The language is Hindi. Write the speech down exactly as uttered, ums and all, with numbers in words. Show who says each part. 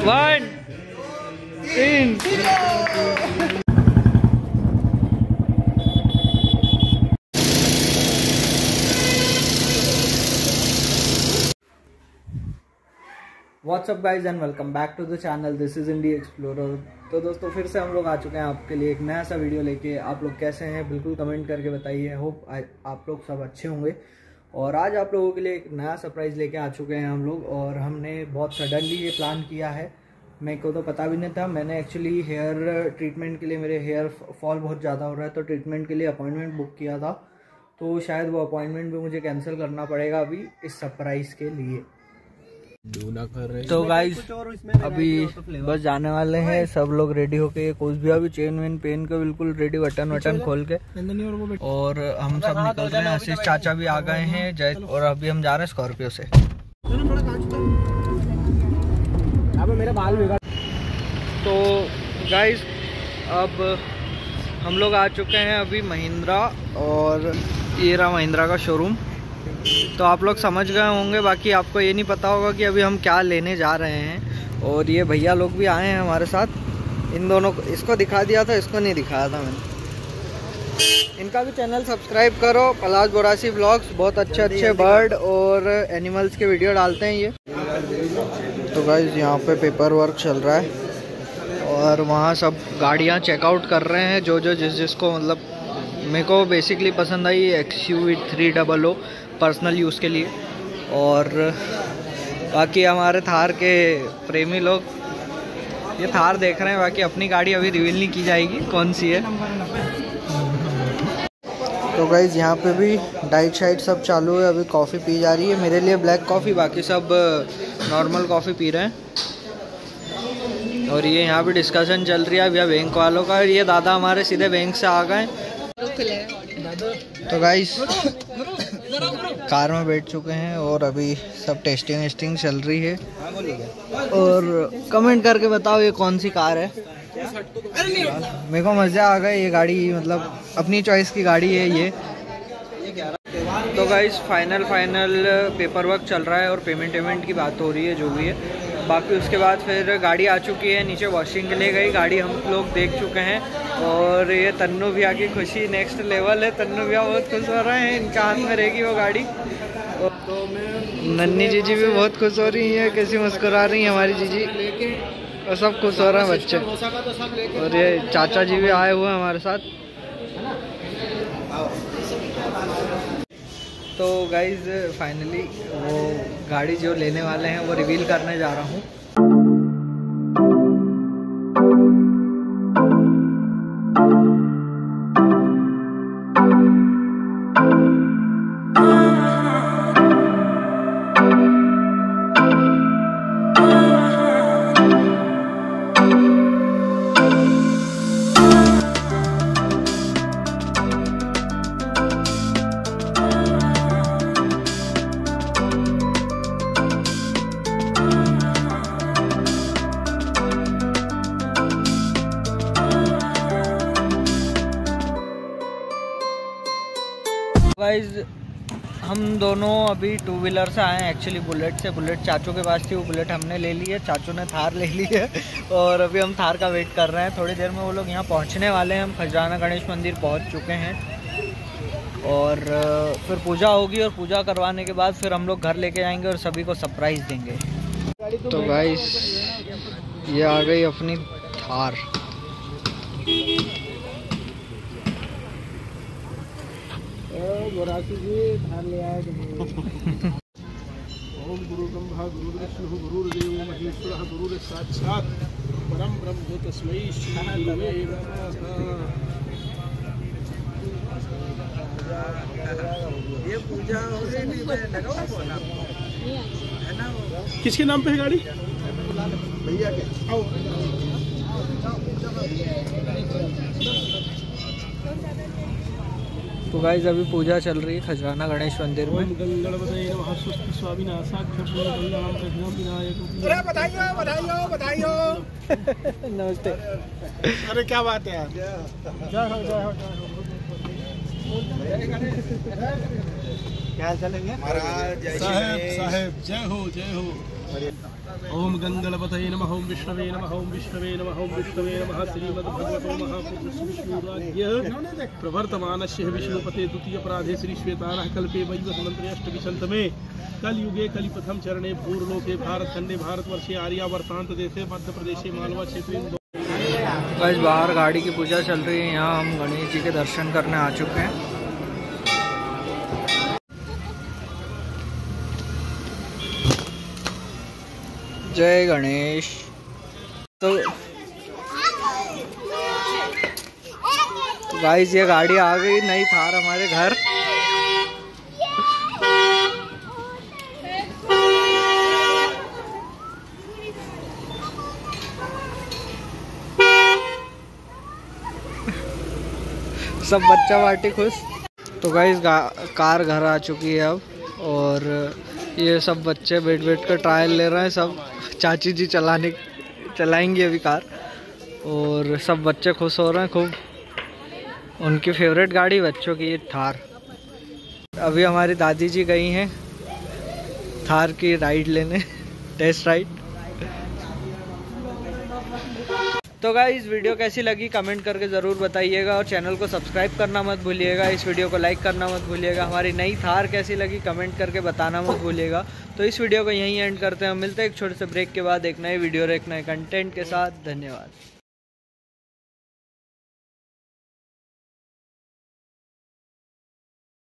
Speaker 1: वन तीन। What's up guys and welcome back to the channel, this is Indie Explorer. तो दोस्तों फिर से हम लोग आ चुके हैं आपके लिए एक नया सा वीडियो लेके। आप लोग कैसे हैं बिल्कुल कमेंट करके बताइए। होप आप लोग सब अच्छे होंगे। और आज आप लोगों के लिए एक नया सरप्राइज़ लेके आ चुके हैं हम लोग। और हमने बहुत सडनली ये प्लान किया है, मेरे को तो पता भी नहीं था। मैंने एक्चुअली हेयर ट्रीटमेंट के लिए, मेरे हेयर फॉल बहुत ज़्यादा हो रहा है तो ट्रीटमेंट के लिए अपॉइंटमेंट बुक किया था। तो शायद वो अपॉइंटमेंट भी मुझे कैंसिल करना पड़ेगा अभी इस सरप्राइज़ के लिए। कर रहे तो गाइस अभी बस जाने वाले हैं सब लोग रेडी होके। कुछ भी अभी चेन वेन पेन के बिल्कुल रेडी, बटन वटन खोल के। और हम सब निकल रहे हैं। आशीष चाचा भी आ गए हैं जय। और अभी हम जा रहे हैं स्कॉर्पियो से। तो गाइस अब हम लोग आ चुके हैं अभी महिंद्रा, और ये रहा महिंद्रा का शोरूम। तो आप लोग समझ गए होंगे, बाकी आपको ये नहीं पता होगा कि अभी हम क्या लेने जा रहे हैं। और ये भैया लोग भी आए हैं हमारे साथ। इन दोनों को, इसको दिखा दिया था, इसको नहीं दिखाया था मैंने। इनका भी चैनल सब्सक्राइब करो, पलाश बोरासी ब्लॉग्स। बहुत अच्छे अच्छे बर्ड और एनिमल्स के वीडियो डालते हैं ये। तो गाइस यहाँ पे पेपर वर्क चल रहा है और वहाँ सब गाड़ियाँ चेकआउट कर रहे हैं, जो जो जिस जिसको मतलब। मेरे को बेसिकली पसंद आई X U V three double O personal use के लिए। और बाकी हमारे थार के प्रेमी लोग ये थार देख रहे हैं। बाकी अपनी गाड़ी अभी रिवील नहीं की जाएगी कौन सी है। तो गाइज यहाँ पे भी डाइट शाइट सब चालू है। अभी कॉफ़ी पी जा रही है, मेरे लिए ब्लैक कॉफ़ी, बाकी सब नॉर्मल कॉफ़ी पी रहे हैं। और ये यहाँ भी डिस्कशन चल रही है भैया बैंक वालों का। ये दादा हमारे सीधे बैंक से आ गए। तो गाइस कार में बैठ चुके हैं और अभी सब टेस्टिंग वेस्टिंग चल रही है। और कमेंट करके बताओ ये कौन सी कार है। मेरे को मज़ा आ गया, ये गाड़ी मतलब अपनी चॉइस की गाड़ी है ये। तो guys final final paper work चल रहा है और पेमेंट पेमेंट की बात हो रही है जो भी है। बाकी उसके बाद फिर गाड़ी आ चुकी है नीचे, वॉशिंग के लिए गई। गाड़ी हम लोग देख चुके हैं। और ये तन्नू भैया की खुशी नेक्स्ट लेवल है। तन्नू भैया बहुत खुश हो रहे हैं, इनका हाथ में रहेगी वो गाड़ी। तो नन्नी जीजी भी बहुत खुश हो रही है, कैसी मुस्कुरा रही है हमारी जीजी। और सब खुश हो रहे हैं बच्चे। और ये चाचा जी भी आए हुए हैं हमारे साथ। तो गाइज फाइनली वो गाड़ी जो लेने वाले हैं वो रिवील करने जा रहा हूँ। गाइज हम दोनों अभी टू व्हीलर से आए हैं, एक्चुअली बुलेट से। बुलेट चाचू के पास थी, वो बुलेट हमने ले ली है, चाचू ने थार ले ली है। और अभी हम थार का वेट कर रहे हैं। थोड़ी देर में वो लोग यहाँ पहुँचने वाले हैं। हम खजराना गणेश मंदिर पहुँच चुके हैं। और फिर पूजा होगी और पूजा करवाने के बाद फिर हम लोग घर लेके जाएंगे और सभी को सरप्राइज़ देंगे। तो गाइस ये आ गई अपनी थार। बोरासी जी थार ले आए। ओम गुरु ब्रह्मा गुरु विष्णु गुरुर्देव महेश्वरः गुरुः साक्षात् परम ब्रह्म तस्मै श्री गुरवे नमः। ये पूजा हो गई लगाओ फोन है ना। किसके नाम पे है गाड़ी? भैया के। आओ तो गाइस अभी पूजा चल रही है खजराना गणेश मंदिर में। नमस्ते।
Speaker 2: अरे क्या बात है यार। जय हो जय हो जय हो। क्या चलेंगे महाराज? साहेब साहेब जय हो जय हो। ओम गंगणपतये नमः। ओम विष्णवे नमः। ओम विष्णवे नमः। ओम विष्णवे नमः। श्रीमद्भगवतो महापुरुषस्य विष्णुराज्ञः प्रवर्तमानस्य विष्णुपते द्वितीय अपराधे श्री श्वेतारः कल्पे वैवस्वतंत्रे अष्टविंशतमे कलयुगे कलिप्रथम चरणे भूर्लोके भारतखंडे भारतवर्षे आर्यावर्तांत देशे मध्य प्रदेशे मालवा क्षेत्रे।
Speaker 1: गाइस बाहर गाड़ी की पूजा चल रही है, यहाँ हम गणेश जी के दर्शन करने आ चुके हैं। जय गणेश। तो गाइस ये गाड़ी आ गई नई थार हमारे घर। सब बच्चा पार्टी खुश। तो गाइस कार घर आ चुकी है अब, और ये सब बच्चे बैठ बैठ कर ट्रायल ले रहे हैं। सब चाची जी चलाने चलाएंगी अभी कार, और सब बच्चे खुश हो रहे हैं खूब। उनकी फेवरेट गाड़ी बच्चों की ये थार। अभी हमारी दादी जी गई हैं थार की राइड लेने, टेस्ट राइड। तो गाइस वीडियो कैसी लगी कमेंट करके ज़रूर बताइएगा, और चैनल को सब्सक्राइब करना मत भूलिएगा। इस वीडियो को लाइक करना मत भूलिएगा। हमारी नई थार कैसी लगी कमेंट करके बताना मत भूलिएगा। तो इस वीडियो को यहीं एंड करते हैं। मिलते हैं एक छोटे से ब्रेक के बाद एक नए वीडियो और एक नए कंटेंट के साथ। धन्यवाद।